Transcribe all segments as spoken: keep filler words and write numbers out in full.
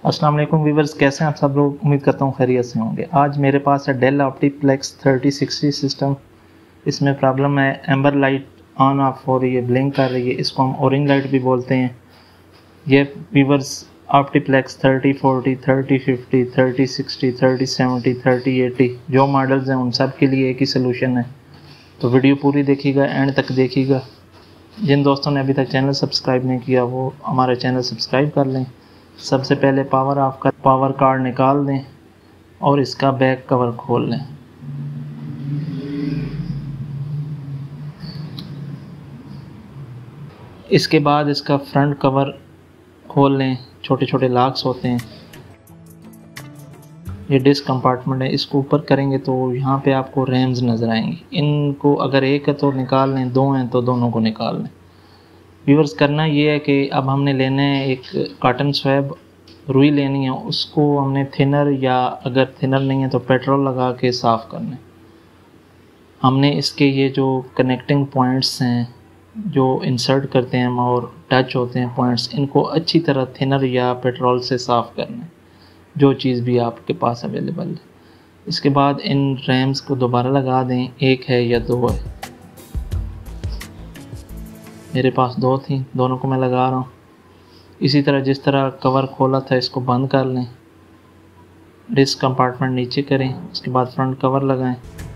अस्सलाम वालेकुम व्यूवर्स, कैसे हैं आप सब लोग। उम्मीद करता हूँ खैरियत से होंगे। आज मेरे पास है Dell OptiPlex thirty sixty system. इसमें प्रॉब्लम है एम्बर लाइट ऑन ऑफ हो रही है, ब्लिंक कर रही है। इसको हम ओरिंग लाइट भी बोलते हैं। ये viewers OptiPlex thirty forty, thirty fifty, thirty sixty, thirty seventy, thirty eighty जो मॉडल्स हैं उन सब के लिए एक ही सोल्यूशन है। तो वीडियो पूरी देखिएगा, एंड तक देखिएगा। जिन दोस्तों ने अभी तक चैनल सब्सक्राइब नहीं किया वो हमारा चैनल सब्सक्राइब कर लें। सबसे पहले पावर ऑफ कर पावर कार्ड निकाल दें और इसका बैक कवर खोल लें। इसके बाद इसका फ्रंट कवर खोल लें। छोटे छोटे लॉक्स होते हैं। ये डिस्क कंपार्टमेंट है, इसको ऊपर करेंगे तो यहाँ पे आपको रैम्स नज़र आएंगी। इनको अगर एक है तो निकाल लें, दो हैं तो दोनों को निकाल लें। व्यूअर्स, करना ये है कि अब हमने लेना है एक कॉटन स्वैब रुई लेनी है। उसको हमने थिनर या अगर थिनर नहीं है तो पेट्रोल लगा के साफ़ करना है। हमने इसके ये जो कनेक्टिंग पॉइंट्स हैं जो इंसर्ट करते हैं हम और टच होते हैं पॉइंट्स, इनको अच्छी तरह थिनर या पेट्रोल से साफ़ करना है, जो चीज़ भी आपके पास अवेलेबल है। इसके बाद इन रैम्स को दोबारा लगा दें, एक है या दो है। मेरे पास दो थी, दोनों को मैं लगा रहा हूँ। इसी तरह जिस तरह कवर खोला था इसको बंद कर लें। डिस्क कंपार्टमेंट नीचे करें, उसके बाद फ्रंट कवर लगाएं।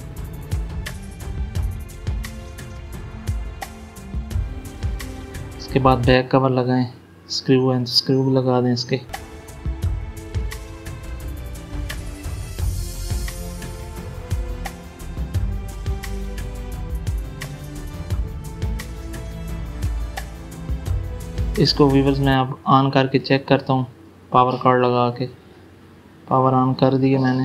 इसके बाद बैक कवर लगाएं। स्क्रू है तो स्क्रू भी लगा दें इसके। इसको व्यूवर्स मैं अब ऑन करके चेक करता हूँ। पावर कार्ड लगा के पावर ऑन कर दिया मैंने।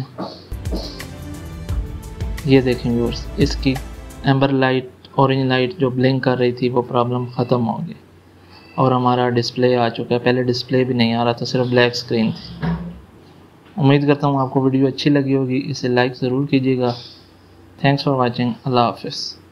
ये देखें व्यूवर्स, इसकी एम्बर लाइट, ऑरेंज लाइट जो ब्लिंक कर रही थी वो प्रॉब्लम ख़त्म हो गई और हमारा डिस्प्ले आ चुका है। पहले डिस्प्ले भी नहीं आ रहा था, सिर्फ ब्लैक स्क्रीन थी। उम्मीद करता हूँ आपको वीडियो अच्छी लगी होगी। इसे लाइक ज़रूर कीजिएगा। Thanks for watching. अल्लाह हाफिज़।